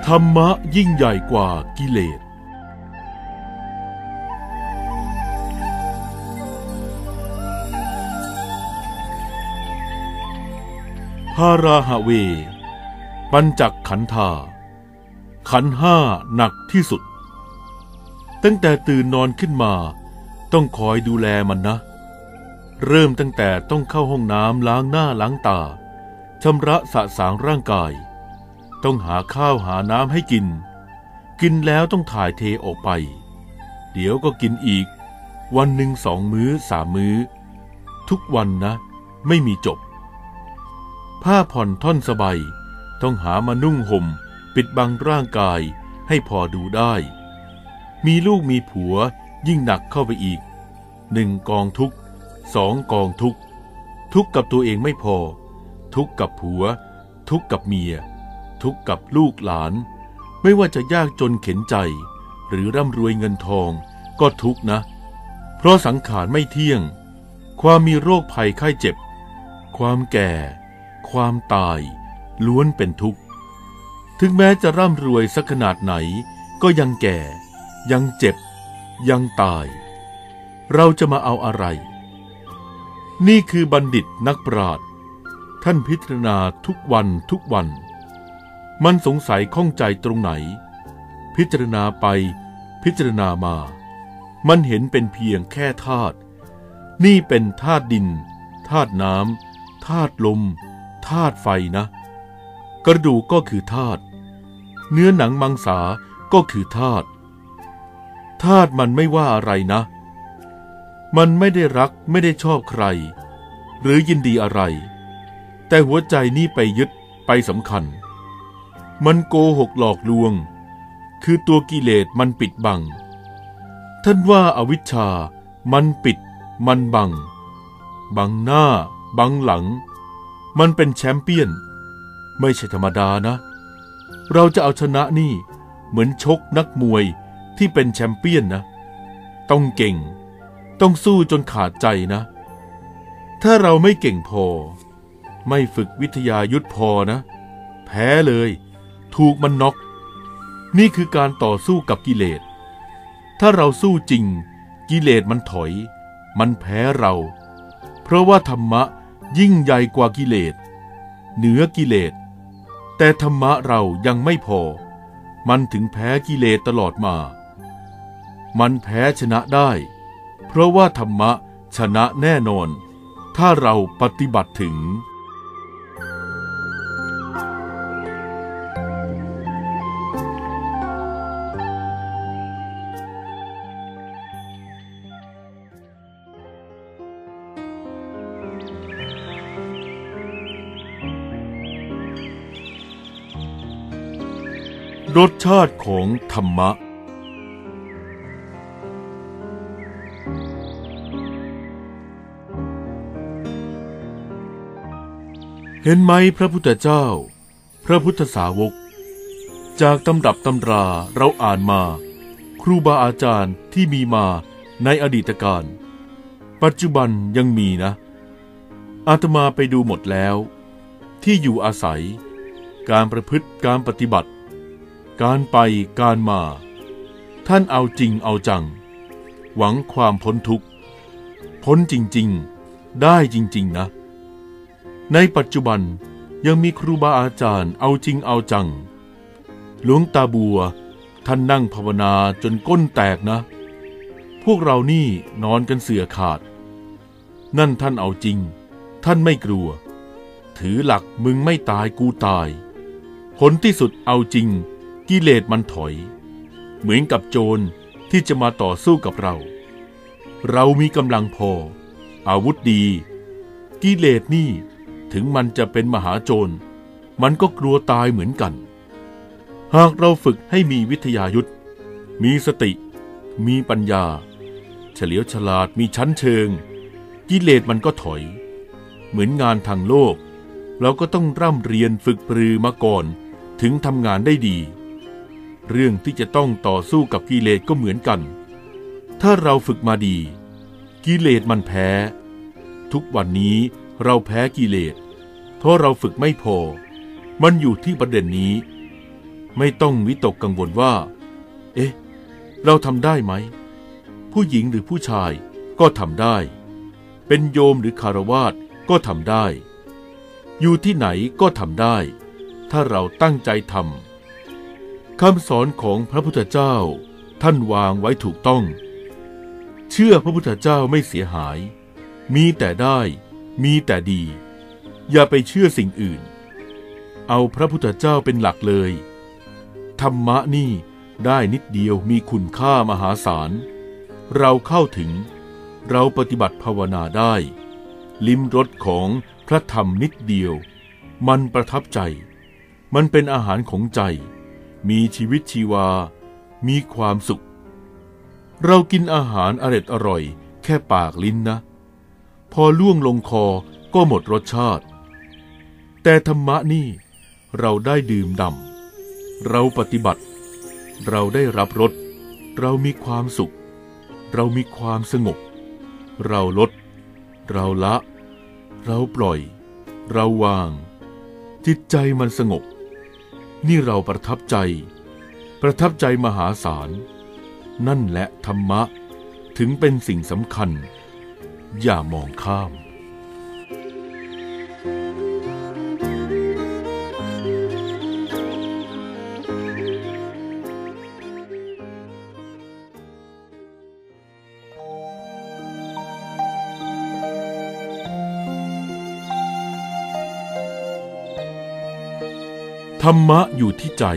ธรรมะยิ่งใหญ่กว่ากิเลสพาราหะเวปัญจขันธาขันธ์ห้าหนักที่สุดตั้งแต่ตื่นนอนขึ้นมาต้องคอยดูแลมันนะเริ่มตั้งแต่ต้องเข้าห้องน้ำล้างหน้าล้างตาชำระสะสางร่างกายต้องหาข้าวหาน้ำให้กินกินแล้วต้องถ่ายเทออกไปเดี๋ยวก็กินอีกวันหนึ่ง2 มื้อ3 มื้อทุกวันนะไม่มีจบผ้าผ่อนท่อนสบายต้องหามานุ่งห่มปิดบังร่างกายให้พอดูได้มีลูกมีผัวยิ่งหนักเข้าไปอีก1 กองทุกข์2 กองทุกข์ทุกข์กับตัวเองไม่พอทุกข์กับผัวทุกข์กับเมียทุกข์กับลูกหลานไม่ว่าจะยากจนเข็ญใจหรือร่ำรวยเงินทองก็ทุกข์นะเพราะสังขารไม่เที่ยงความมีโรคภัยไข้เจ็บความแก่ความตายล้วนเป็นทุกข์ถึงแม้จะร่ำรวยสักขนาดไหนก็ยังแก่ยังเจ็บยังตายเราจะมาเอาอะไรนี่คือบัณฑิตนักปราชญ์ท่านพิจารณาทุกวันทุกวันมันสงสัยข้องใจตรงไหนพิจารณาไปพิจารณามามันเห็นเป็นเพียงแค่ธาตุนี่เป็นธาตุดินธาตุน้ำธาตุลมธาตุไฟนะกระดูกก็คือธาตุเนื้อหนังมังสาก็คือธาตุธาตุมันไม่ว่าอะไรนะมันไม่ได้รักไม่ได้ชอบใครหรือยินดีอะไรแต่หัวใจนี่ไปยึดไปสำคัญมันโกหกหลอกลวงคือตัวกิเลสมันปิดบังท่านว่าอวิชชามันปิดมันบังหน้าบังหลังมันเป็นแชมเปี้ยนไม่ใช่ธรรมดานะเราจะเอาชนะนี่เหมือนชกนักมวยที่เป็นแชมเปี้ยนนะต้องเก่งต้องสู้จนขาดใจนะถ้าเราไม่เก่งพอไม่ฝึกวิทยายุทธพอนะแพ้เลยถูกมันน็อกนี่คือการต่อสู้กับกิเลสถ้าเราสู้จริงกิเลสมันถอยมันแพ้เราเพราะว่าธรรมะยิ่งใหญ่กว่ากิเลสเหนือกิเลสแต่ธรรมะเรายังไม่พอมันถึงแพ้กิเลสตลอดมามันแพ้ชนะได้เพราะว่าธรรมะชนะแน่นอนถ้าเราปฏิบัติถึงรสชาติของธรรมะเห็นไหมพระพุทธเจ้าพระพุทธสาวกจากตำรับตำราเราอ่านมาครูบาอาจารย์ที่มีมาในอดีตการปัจจุบันยังมีนะอาตมาไปดูหมดแล้วที่อยู่อาศัยการประพฤติการปฏิบัติการไปการมาท่านเอาจริงเอาจังหวังความพ้นทุกข์พ้นจริงๆได้จริงๆนะในปัจจุบันยังมีครูบาอาจารย์เอาจริงเอาจังหลวงตาบัวท่านนั่งภาวนาจนก้นแตกนะพวกเรานี่นอนกันเสื่อขาดนั่นท่านเอาจริงท่านไม่กลัวถือหลักมึงไม่ตายกูตายผลที่สุดเอาจริงกิเลสมันถอยเหมือนกับโจรที่จะมาต่อสู้กับเรามีกำลังพออาวุธดีกิเลสนี่ถึงมันจะเป็นมหาโจรมันก็กลัวตายเหมือนกันหากเราฝึกให้มีวิทยายุทธมีสติมีปัญญาเฉลียวฉลาดมีชั้นเชิงกิเลสมันก็ถอยเหมือนงานทางโลกเราก็ต้องร่ำเรียนฝึกปรือมาก่อนถึงทำงานได้ดีเรื่องที่จะต้องต่อสู้กับกิเลสก็เหมือนกันถ้าเราฝึกมาดีกิเลสมันแพ้ทุกวันนี้เราแพ้กิเลสเพราะเราฝึกไม่พอมันอยู่ที่ประเด็นนี้ไม่ต้องวิตกกังวลว่าเอ๊ะเราทำได้ไหมผู้หญิงหรือผู้ชายก็ทำได้เป็นโยมหรือคฤหัสถ์ก็ทำได้อยู่ที่ไหนก็ทำได้ถ้าเราตั้งใจทำคำสอนของพระพุทธเจ้าท่านวางไว้ถูกต้องเชื่อพระพุทธเจ้าไม่เสียหายมีแต่ได้มีแต่ดีอย่าไปเชื่อสิ่งอื่นเอาพระพุทธเจ้าเป็นหลักเลยธรรมะนี่ได้นิดเดียวมีคุณค่ามหาศาลเราเข้าถึงเราปฏิบัติภาวนาได้ลิ้มรสของพระธรรมนิดเดียวมันประทับใจมันเป็นอาหารของใจมีชีวิตชีวามีความสุขเรากินอาหารอร่อยแค่ปากลิ้นนะพอล่วงลงคอก็หมดรสชาติแต่ธรรมะนี่เราได้ดื่มด่ำเราปฏิบัติเราได้รับรสเรามีความสุขเรามีความสงบเราลดเราละเราปล่อยเราวางจิตใจมันสงบนี่เราประทับใจมหาศาลนั่นแหละธรรมะถึงเป็นสิ่งสำคัญอย่ามองข้ามธรรมะอยู่ที่ใจ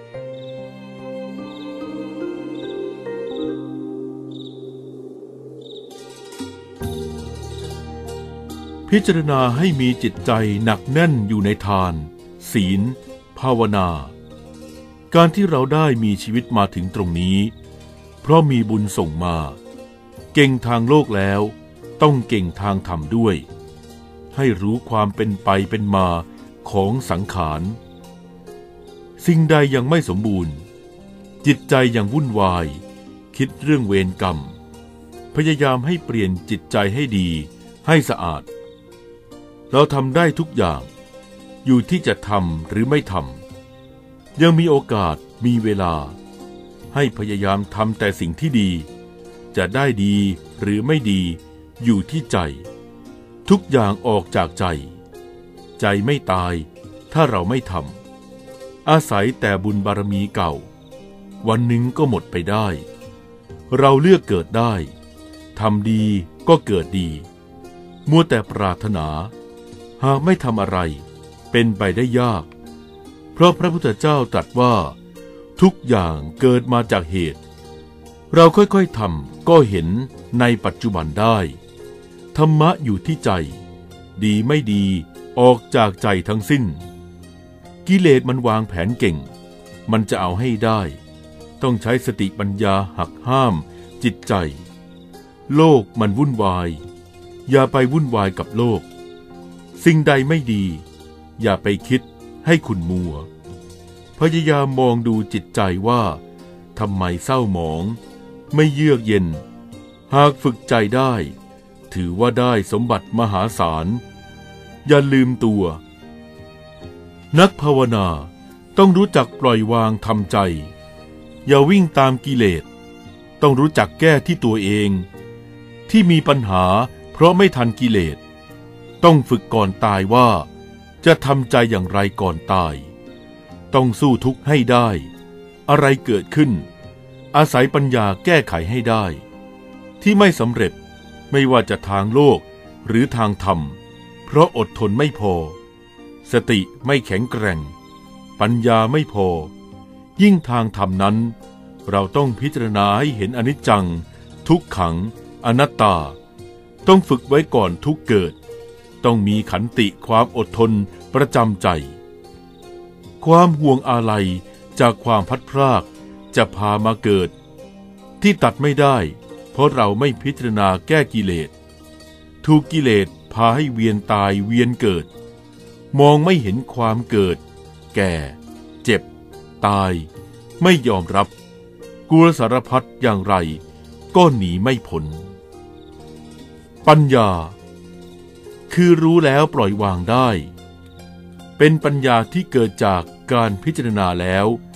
พิจารณาให้มีจิตใจหนักแน่นอยู่ในทานศีลภาวนาการที่เราได้มีชีวิตมาถึงตรงนี้เพราะมีบุญส่งมาเก่งทางโลกแล้วต้องเก่งทางธรรมด้วยให้รู้ความเป็นไปเป็นมาของสังขารสิ่งใดยังไม่สมบูรณ์จิตใจยังวุ่นวายคิดเรื่องเวรกรรมพยายามให้เปลี่ยนจิตใจให้ดีให้สะอาดเราทำได้ทุกอย่างอยู่ที่จะทำหรือไม่ทำยังมีโอกาสมีเวลาให้พยายามทำแต่สิ่งที่ดีจะได้ดีหรือไม่ดีอยู่ที่ใจทุกอย่างออกจากใจใจไม่ตายถ้าเราไม่ทำอาศัยแต่บุญบารมีเก่าวันหนึ่งก็หมดไปได้เราเลือกเกิดได้ทำดีก็เกิดดีมัวแต่ปรารถนาหากไม่ทำอะไรเป็นไปได้ยากเพราะพระพุทธเจ้าตรัสว่าทุกอย่างเกิดมาจากเหตุเราค่อยๆทำก็เห็นในปัจจุบันได้ธรรมะอยู่ที่ใจดีไม่ดีออกจากใจทั้งสิ้นกิเลสมันวางแผนเก่งมันจะเอาให้ได้ต้องใช้สติปัญญาหักห้ามจิตใจโลกมันวุ่นวายอย่าไปวุ่นวายกับโลกสิ่งใดไม่ดีอย่าไปคิดให้ขุ่นมัวพยายามมองดูจิตใจว่าทำไมเศร้าหมองไม่เยือกเย็นหากฝึกใจได้ถือว่าได้สมบัติมหาศาลอย่าลืมตัวนักภาวนาต้องรู้จักปล่อยวางทำใจอย่าวิ่งตามกิเลสต้องรู้จักแก้ที่ตัวเองที่มีปัญหาเพราะไม่ทันกิเลสต้องฝึกก่อนตายว่าจะทำใจอย่างไรก่อนตายต้องสู้ทุกข์ให้ได้อะไรเกิดขึ้นอาศัยปัญญาแก้ไขให้ได้ที่ไม่สำเร็จไม่ว่าจะทางโลกหรือทางธรรมเพราะอดทนไม่พอสติไม่แข็งแกร่งปัญญาไม่พอยิ่งทางธรรมนั้นเราต้องพิจารณาให้เห็นอนิจจังทุกขังอนัตตาต้องฝึกไว้ก่อนทุกเกิดต้องมีขันติความอดทนประจำใจความห่วงอาลัยจากความพัดพรากจะพามาเกิดที่ตัดไม่ได้เพราะเราไม่พิจารณาแก้กิเลสถูกกิเลสพาให้เวียนตายเวียนเกิดมองไม่เห็นความเกิดแก่เจ็บตายไม่ยอมรับกลัวสารพัดอย่างไรก็หนีไม่พ้นปัญญาคือรู้แล้วปล่อยวางได้เป็นปัญญาที่เกิดจากการพิจารณาแล้ว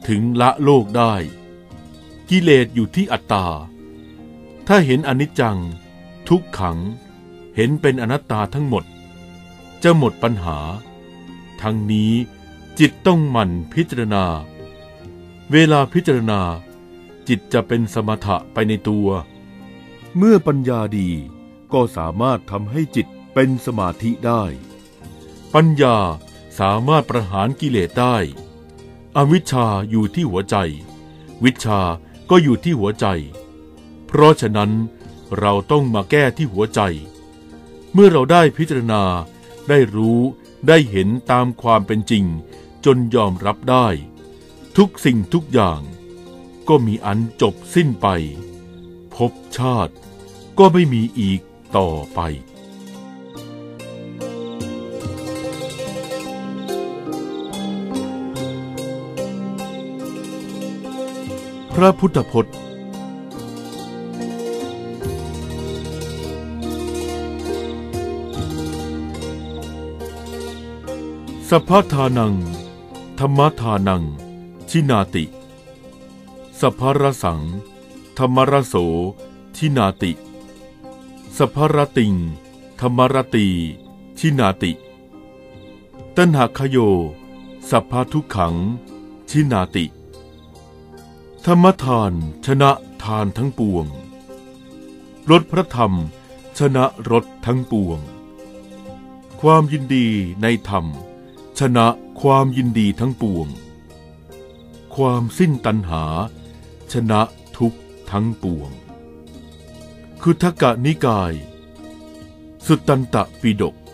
ถึงละโลกได้กิเลสอยู่ที่อัตตาถ้าเห็นอนิจจังทุกขังเห็นเป็นอนัตตาทั้งหมดจะหมดปัญหาทั้งนี้จิตต้องหมั่นพิจารณาเวลาพิจารณาจิตจะเป็นสมถะไปในตัวเมื่อปัญญาดีก็สามารถทำให้จิตเป็นสมาธิได้ปัญญาสามารถประหารกิเลสได้อวิชชาอยู่ที่หัวใจวิชชาก็อยู่ที่หัวใจเพราะฉะนั้นเราต้องมาแก้ที่หัวใจเมื่อเราได้พิจารณาได้รู้ได้เห็นตามความเป็นจริงจนยอมรับได้ทุกสิ่งทุกอย่างก็มีอันจบสิ้นไปภพชาติก็ไม่มีอีกต่อไปพระพุทธพจน์สัพพทานังธรรมทานังชินาติสัพพรสังธรรมรโสชินาติสัพพรติงธรรมรตีชินาติตัณหคโยสัพพทุกขังชินาติธรรมทานชนะทานทั้งปวงรสพระธรรมชนะรสทั้งปวงความยินดีในธรรมชนะความยินดีทั้งปวงความสิ้นตัณหาชนะทุกข์ทั้งปวงคุททกนิกายสุตตันตปิฎก